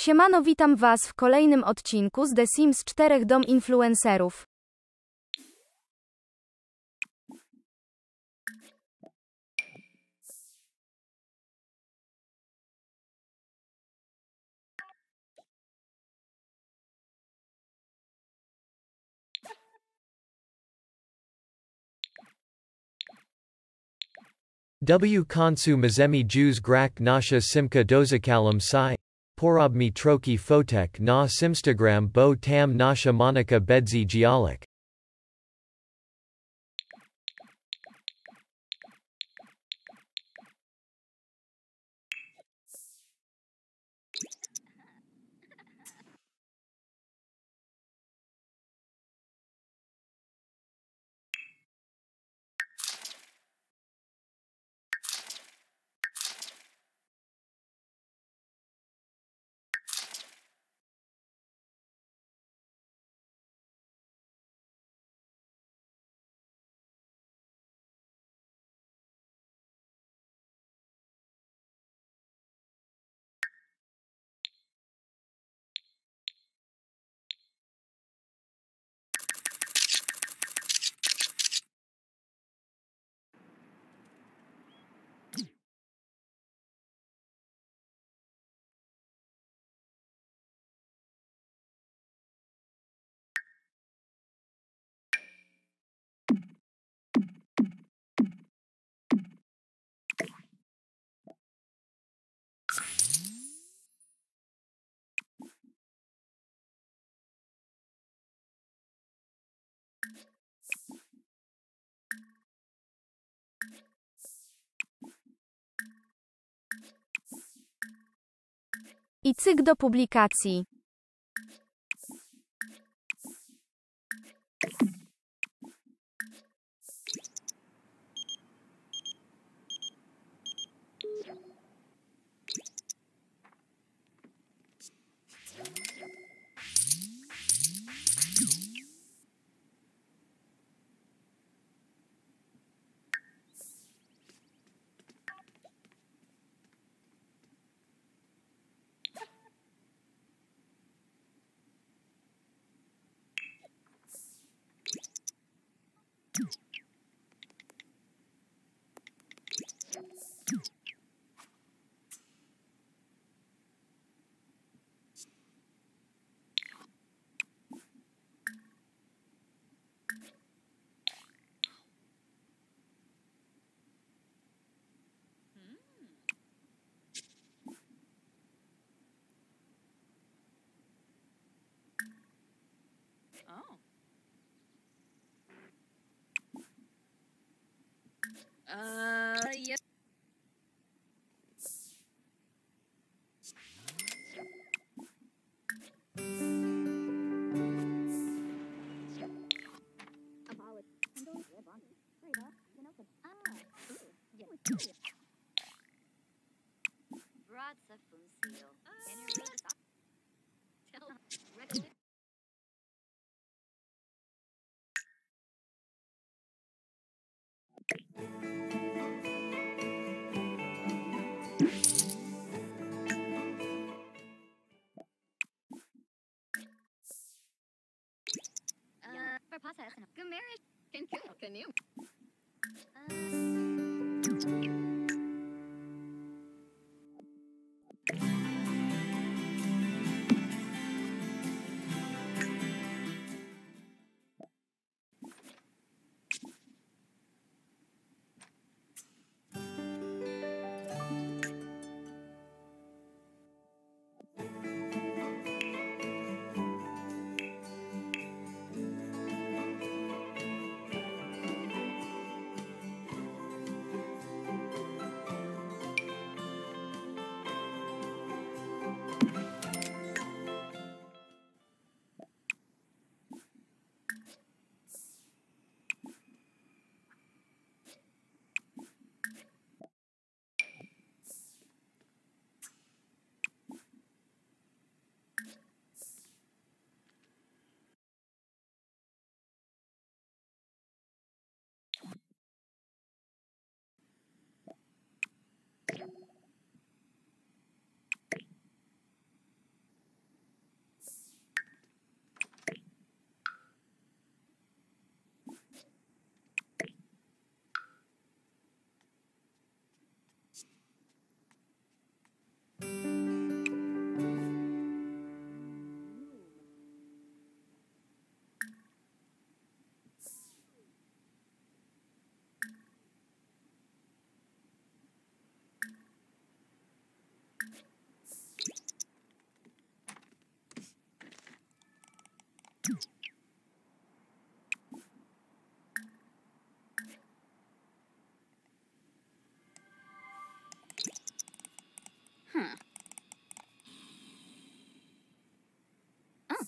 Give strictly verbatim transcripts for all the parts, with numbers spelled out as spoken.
Siemano, witam Was w kolejnym odcinku z The Sims cztery Dom Influencerów. W konsu mazemi Jews grak nasha simka dozakalam sai. Porobmi troki fotek na simstagram bo tam nasha monika bedzi gialik. I cyk do publikacji. Oh. Uh, yeah.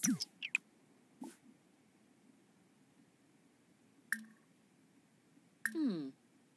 Hmm.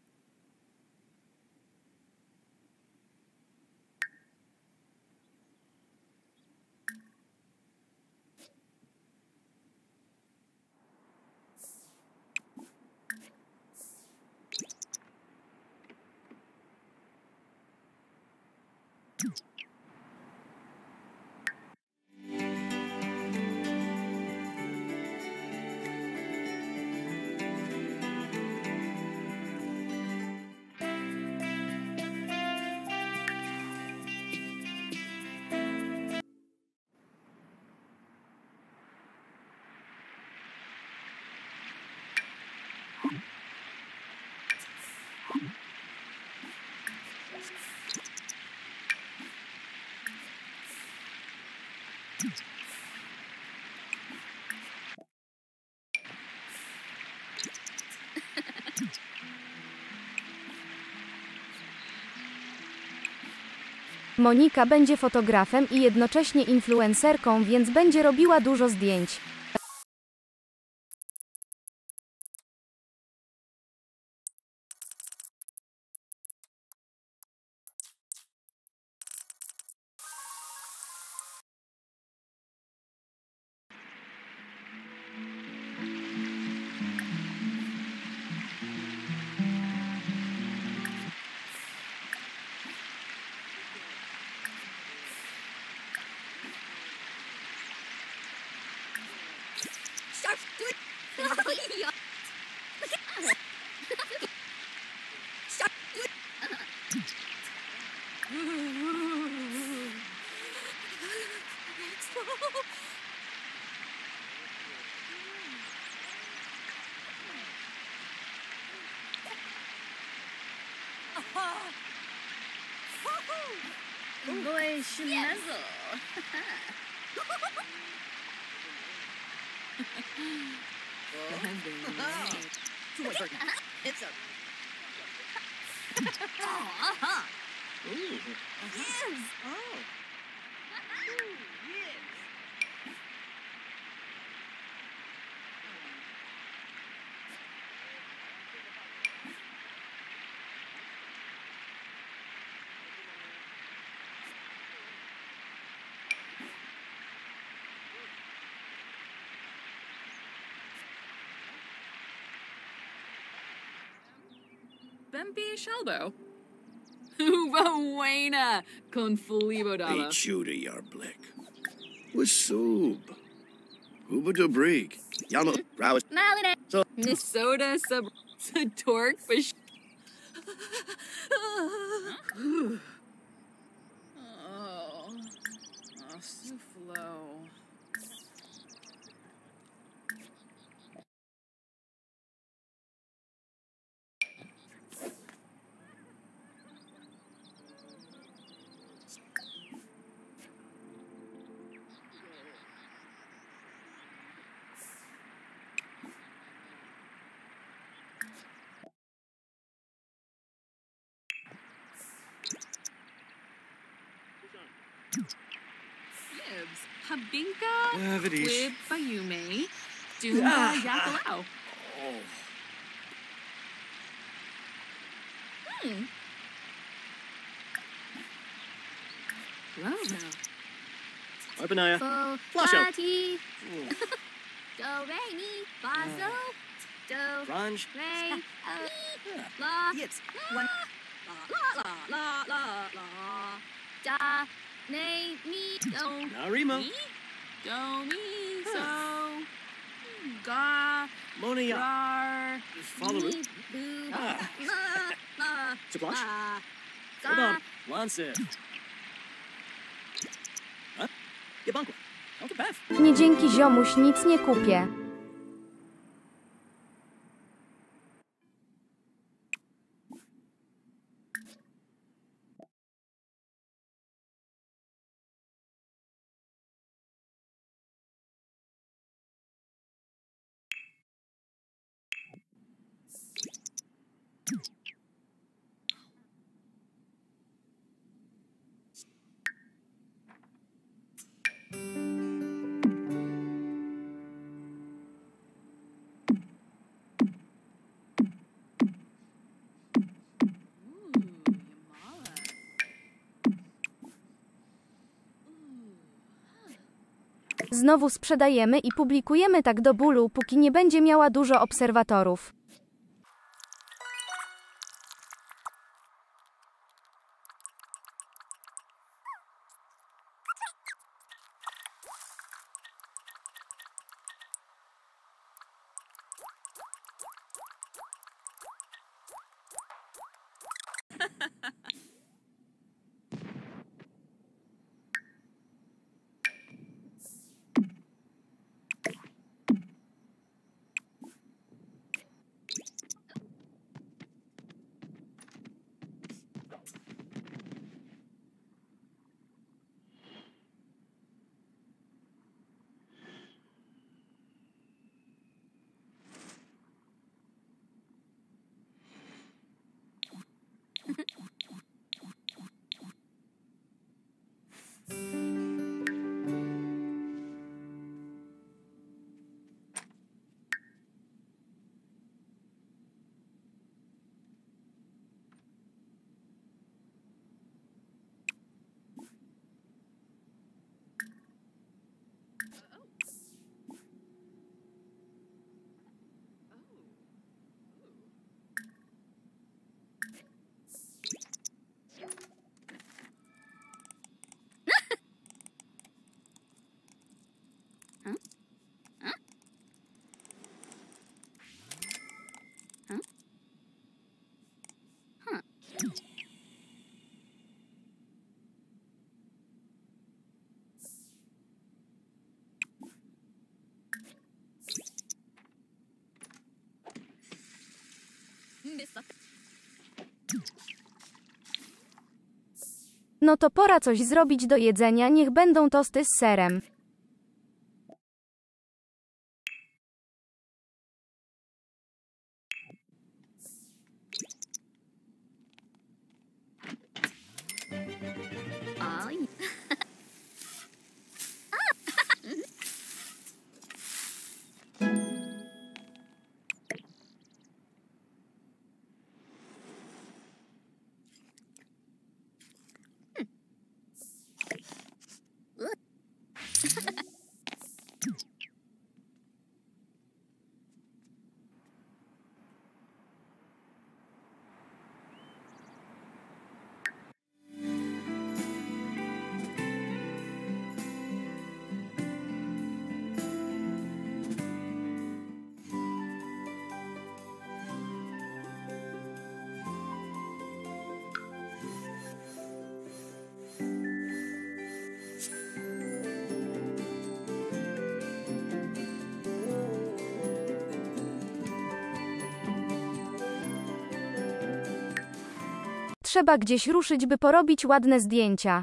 Monika będzie fotografem i jednocześnie influencerką, więc będzie robiła dużo zdjęć. Boy, schmezzle. It's a. Oh, uh-huh. Ooh. Yes. Oh. Ooh, yes. Bempi Shalbo. Uva Wayna con Fulibo Dala. Hey, Judah Yarblik. Wasoob. Uba Dobrig. Yama Rouse. Maline. So. Minnesota sub. Torque fish. Oh. Oh, Soufflo. Gibbs, Habinka, Navidish. with Bayume, Dumba Yakalao. Oh. Hmm. Logo. Arpanaya. Fo, Flush out. Fati, Do, Re, Mi, Fa, So, Do, Ranj. Re, Mi, La, Yes. La, La, La, La, La, Da, Ne, Mi, Do, Narima. Mi, Do, Mi, So, Ga, Monia. Rar, Follow Mi, it. Bu, Ah. La, La, Splash. La, Hold Ga, on. Lancet. Huh? Yabankwa. Out the path. Nie dzięki ziomuś nic nie kupię. Znowu sprzedajemy i publikujemy tak do bólu, póki nie będzie miała dużo obserwatorów. No to pora coś zrobić do jedzenia, niech będą tosty z serem. Aj. Trzeba gdzieś ruszyć, by porobić ładne zdjęcia.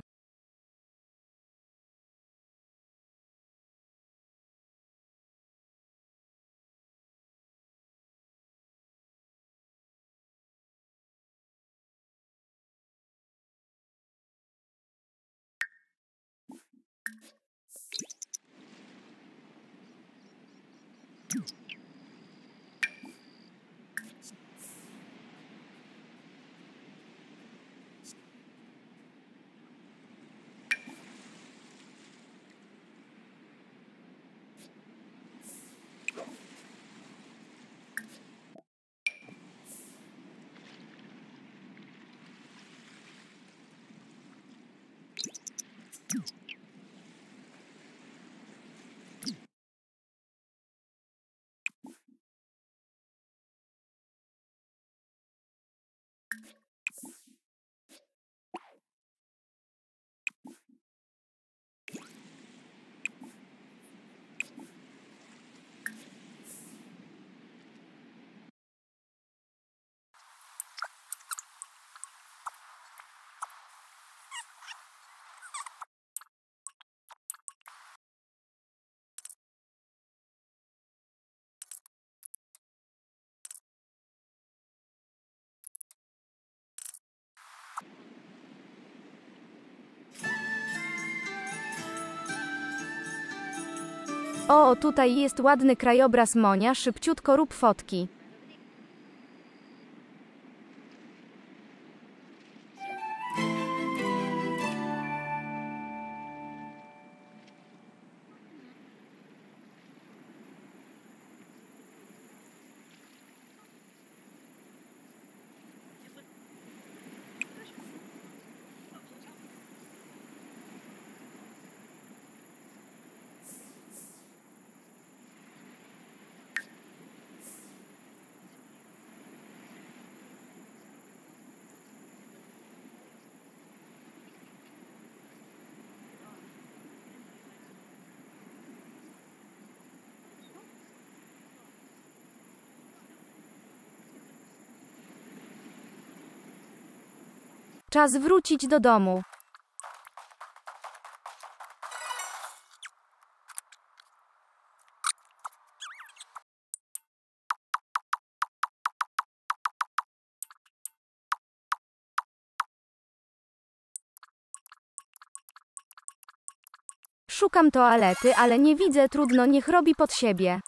O, tutaj jest ładny krajobraz Monia, szybciutko rób fotki. Czas wrócić do domu. Szukam toalety, ale nie widzę, trudno, niech robi pod siebie.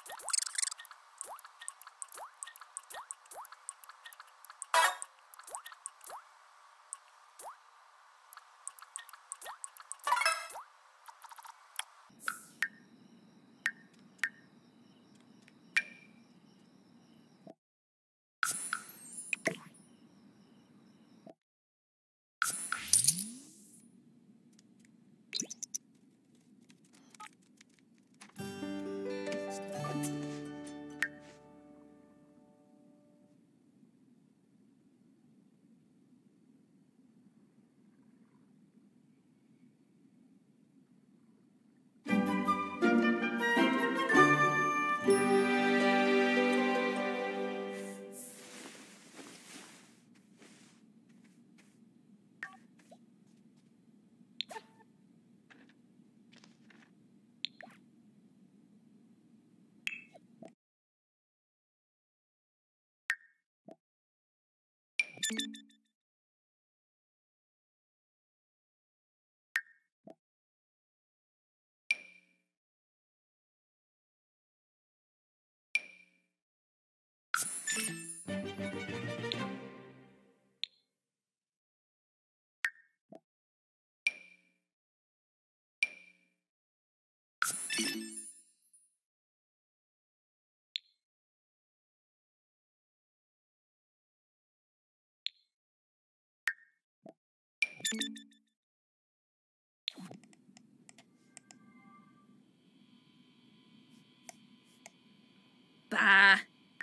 Bah.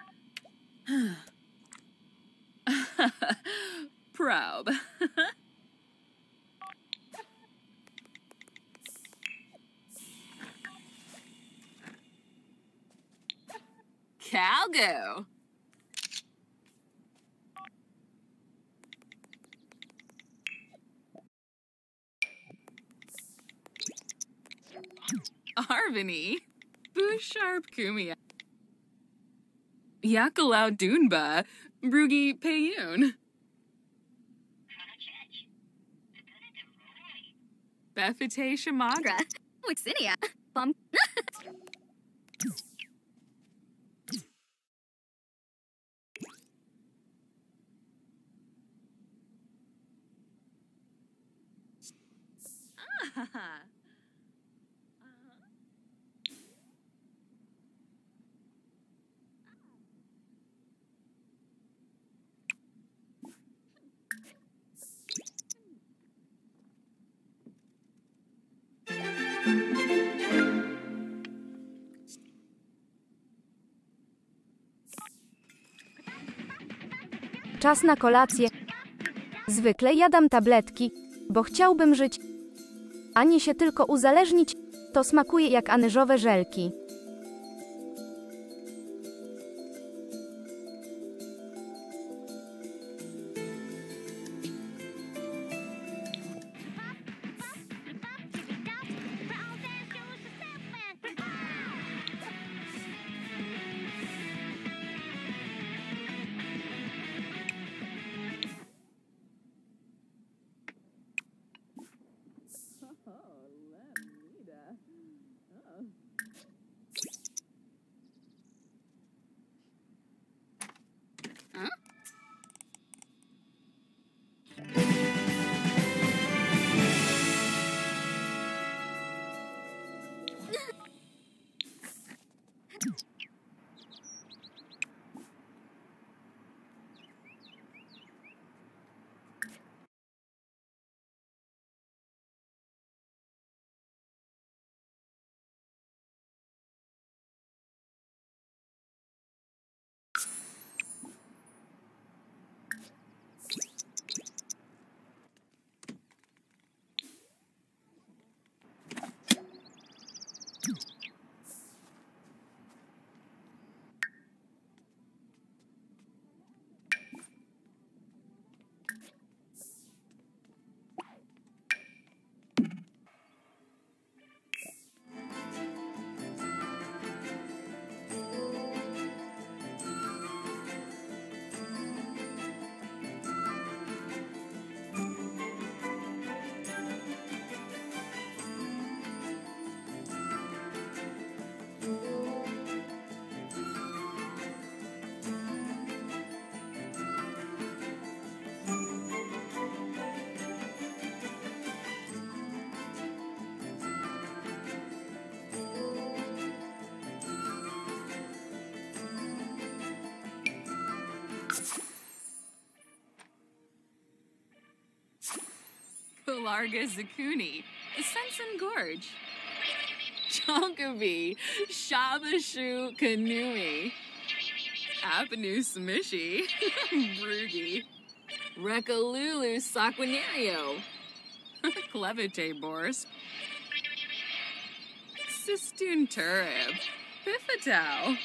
Probe. Calgo. Arvini. Boo sharp kumia. Yakalau Dunba, Brugi Payun. Befite Shamagra. Wixinia. Bum. Ah. Czas na kolację. Zwykle jadam tabletki, bo chciałbym żyć, a nie się tylko uzależnić. To smakuje jak anyżowe żelki. Larga Zakuni, Sensen Gorge. Chonkavi, Shabashu Kanui. Apanu Smishi, Brugi. Rekalulu Saquinario. Clevite Bors. Sistun Turib. Piffatau.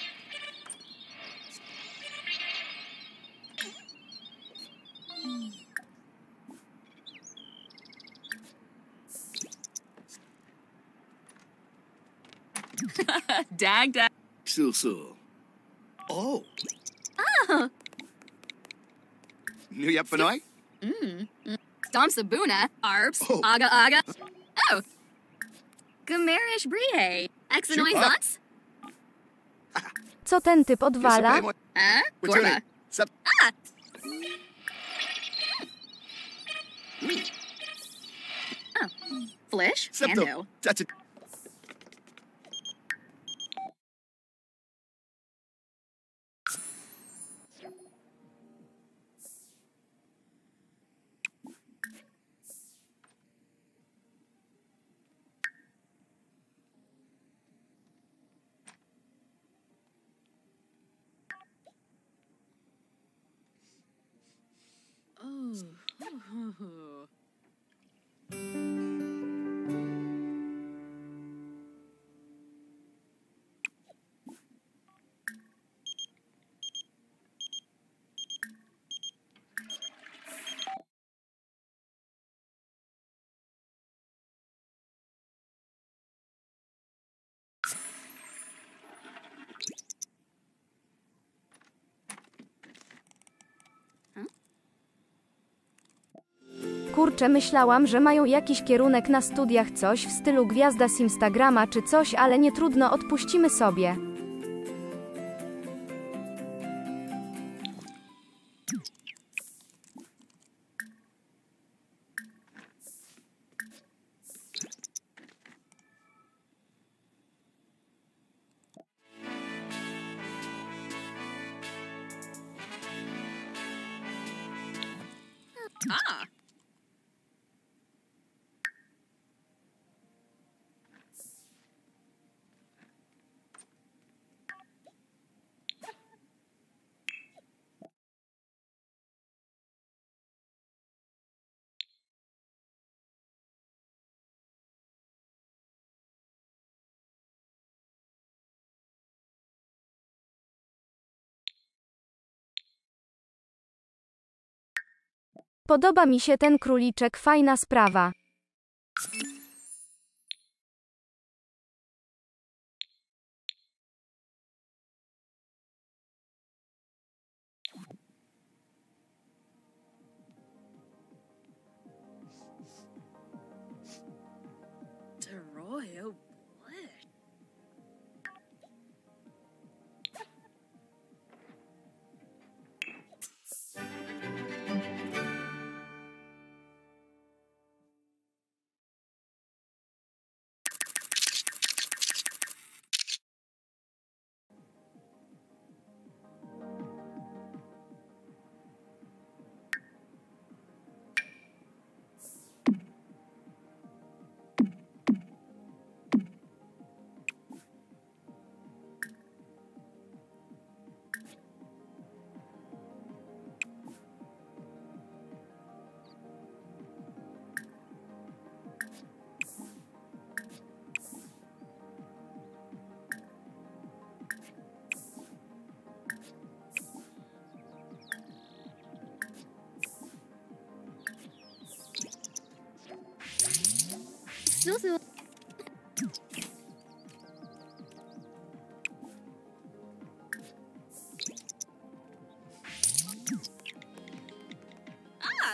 Dag dag. Sul-sul. Oh. Oh. New Yap Panoy? Stomp Sabuna. Arps. Oh. Aga aga. Oh. Gamerish Brie. Exanoy Chupa. Zots. Co ten typ odwala? Huh? Gorba. Sub. Ah. Oh. Flish. Septo. Hando. That's it. Oh. Kurczę, myślałam, że mają jakiś kierunek na studiach, coś w stylu gwiazda z Instagrama czy coś, ale nie trudno, odpuścimy sobie. Ah. Podoba mi się ten króliczek, fajna sprawa. Deroyo. Susu. Ah.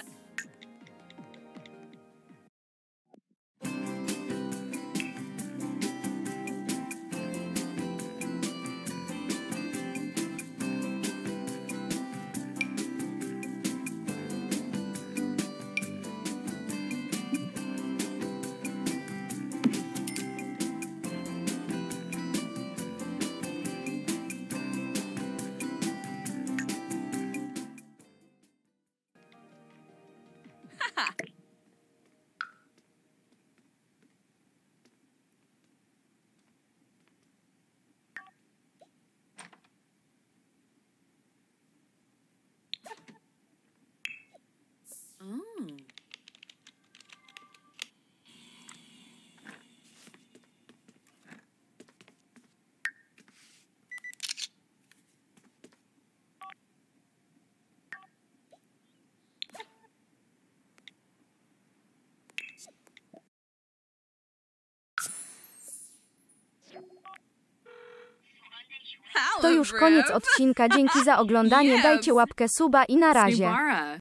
To już koniec odcinka. Dzięki za oglądanie. Dajcie łapkę suba i na razie. Subara.